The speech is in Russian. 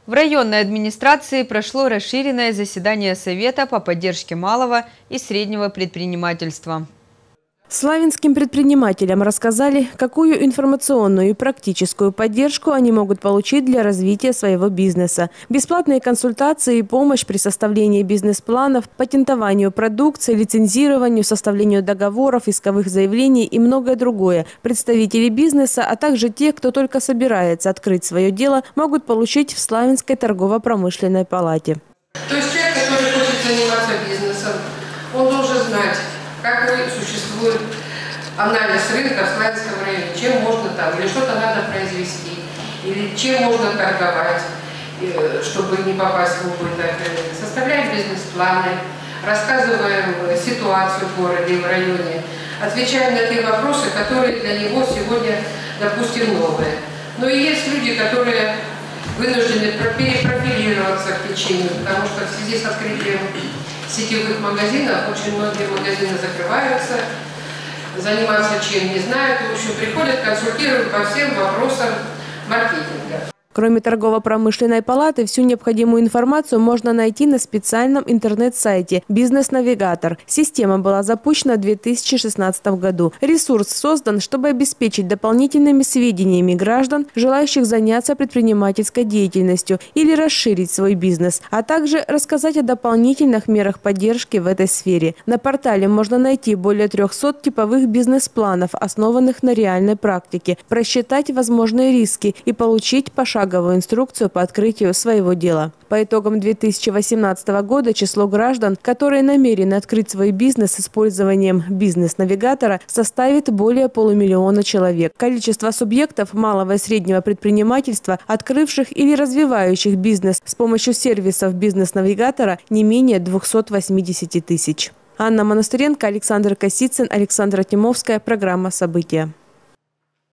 В районной администрации прошло расширенное заседание Совета по поддержке малого и среднего предпринимательства. Славянским предпринимателям рассказали, какую информационную и практическую поддержку они могут получить для развития своего бизнеса. Бесплатные консультации и помощь при составлении бизнес-планов, патентованию продукции, лицензированию, составлению договоров, исковых заявлений и многое другое. Представители бизнеса, а также те, кто только собирается открыть свое дело, могут получить в Славянской торгово-промышленной палате. То есть человек, который хочет заниматься бизнесом, он должен знать, какой существует анализ рынка в Славянском районе, чем можно там, или что-то надо произвести, или чем можно торговать, чтобы не попасть в убыток. Составляем бизнес-планы, рассказываем ситуацию в городе и в районе, отвечаем на те вопросы, которые для него сегодня, допустим, новые. Но и есть люди, которые вынуждены перепрофилироваться к течению, потому что в связи с открытием сетевых магазинов очень многие магазины закрываются, заниматься чем не знают, в общем, приходят, консультируют по всем вопросам маркетинга. Кроме торгово-промышленной палаты, всю необходимую информацию можно найти на специальном интернет-сайте «Бизнес-навигатор». Система была запущена в 2016 году. Ресурс создан, чтобы обеспечить дополнительными сведениями граждан, желающих заняться предпринимательской деятельностью или расширить свой бизнес, а также рассказать о дополнительных мерах поддержки в этой сфере. На портале можно найти более 300 типовых бизнес-планов, основанных на реальной практике, просчитать возможные риски и получить пошаговую инструкцию по открытию своего дела. По итогам 2018 года число граждан, которые намерены открыть свой бизнес с использованием бизнес-навигатора, составит более 500 000 человек. Количество субъектов малого и среднего предпринимательства, открывших или развивающих бизнес с помощью сервисов бизнес-навигатора, не менее 280 000. Анна Монастыренко, Александр Косицын, Александра Тимовская. Программа «События».